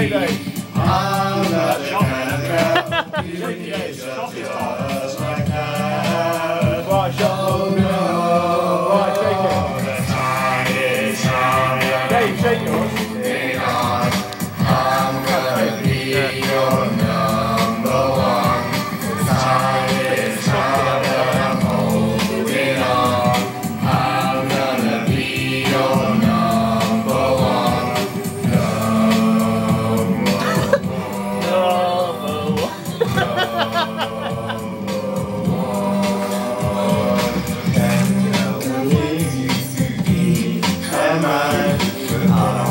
shake, Dave. I'm not the kind of girl you can get just like that. Right, shake. Oh no, Right, shake it. the tide is young. Dave, shake yours. I'm gonna be your number one. The tide is young and I'm holding on. I'm gonna be your number one. Can you believe you to be a man?